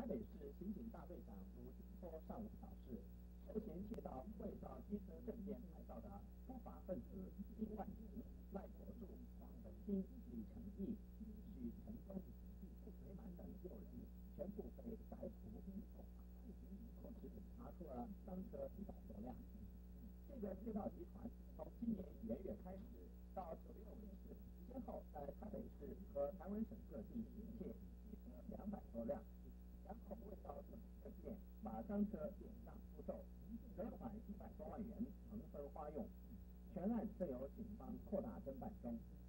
台北市刑警大队长卢金波上午表示，涉嫌窃盗伪造机车证件牌照的不法分子金万平、赖国柱、黄登新、李成义、许成忠、傅水满等6人，全部被逮捕。同时查出了赃车100多辆。这个窃盗集团从今年元月开始到9月为止，先后在台北市和台湾省各地行窃机车200多辆，然后伪造政府证件，把赃车典上出售，折款100多万元，平分花用。全案正由警方扩大侦办中。